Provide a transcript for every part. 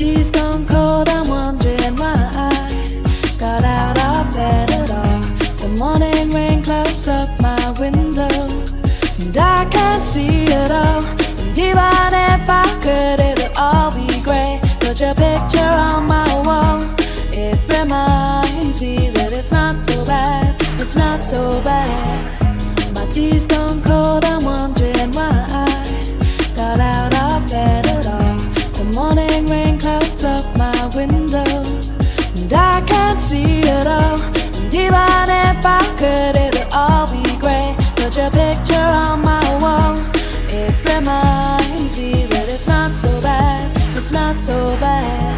tea's gone cold, I'm wondering why I got out of bed at all. The morning rain clouds up my window, and I can't see it all. And even if I could, it'd all be great. Put your picture on my wall. It reminds me that it's not so bad, it's not so bad. My tea's gone cold, I'm wondering why I got out of bed at all. The morning rain clouds up my window, and I can't see it all. And even if I could, it'd all be great. Put your picture on my wall. It reminds me that it's not so bad, it's not so bad.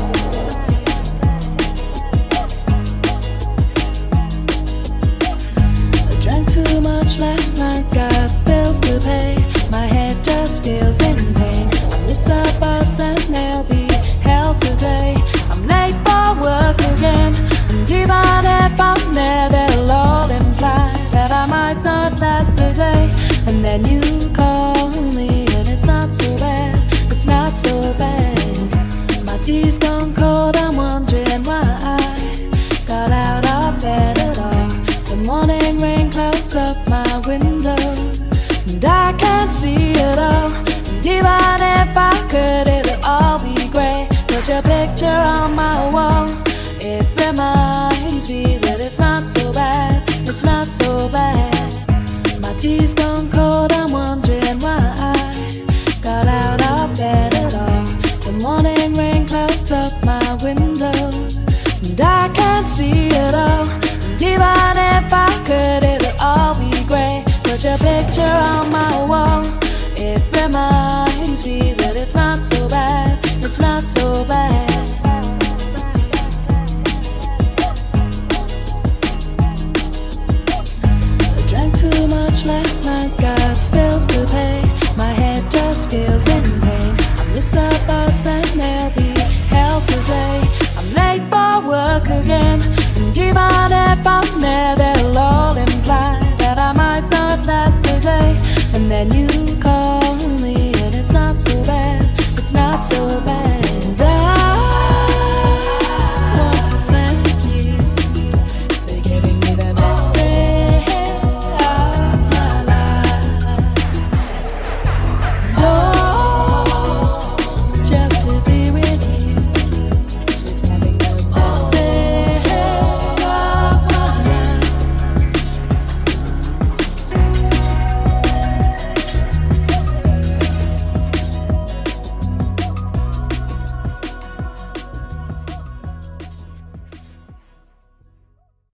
I drank too much last night, got bills to pay. My head just feels in pain. I missed the bus and they'll be hell today. I'm late for work again, and even if I'm there, they'll all imply that I might not last the day. And then you call me and it's not so bad, it's not so bad. My tea's gone cold, I'm wondering why I got out of bed at all. The morning rain clouds up my window, and I can't see it all. And even if I could, it'd all be great. Put your picture on my wall. It reminds me that it's not so bad, it's not so bad. My tea's gone cold, I'm wondering why I got out of bed at all. The morning rain clouds up my window, and I can't see it all. And even if I could, it'd all be great. Put your picture on my wall. It reminds me that it's not so bad, it's not so bad. I drank too much last night, got bills to pay. My head just feels in pain. I missed the bus and there'll be hell today. I'm late for work again, and even if I'm there,